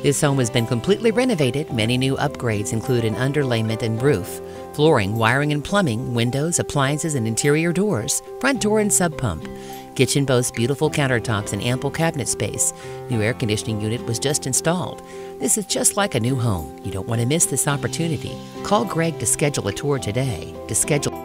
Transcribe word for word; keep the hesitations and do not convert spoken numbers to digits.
This home has been completely renovated. Many new upgrades include an underlayment and roof, flooring, wiring and plumbing, windows, appliances and interior doors, front door and sub pump. Kitchen boasts beautiful countertops and ample cabinet space. New air conditioning unit was just installed. This is just like a new home. You don't want to miss this opportunity. Call Greg to schedule a tour today. To schedule